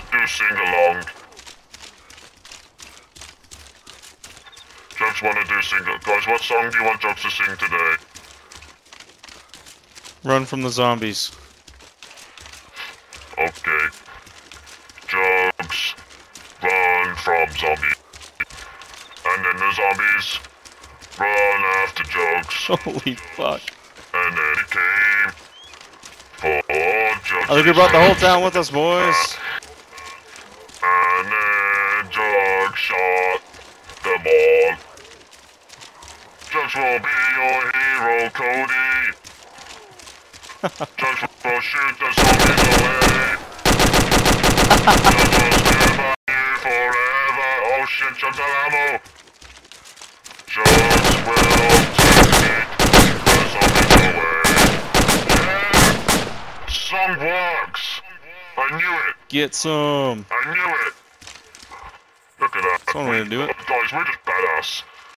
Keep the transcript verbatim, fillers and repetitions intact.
do sing-along. Juggs wanna do sing-along. Guys, what song do you want Juggs to sing today? Run from the zombies. Okay. Juggs, run from zombies. And then the zombies run after Juggs. Holy fuck. And then he came for Juggs. I think we brought the whole town with us, boys. Uh, and then Juggs shot them all. Juggs will be your hero, Cody. Juggs will shoot the zombies away. Juggs will stand by you forever. Oh shit, Juggs out of ammo. Juggs will take the zombies away. Yeah! Song works! I knew it! Get some. I knew it! Look at that. That's one way to do it. Guys, we're just badass.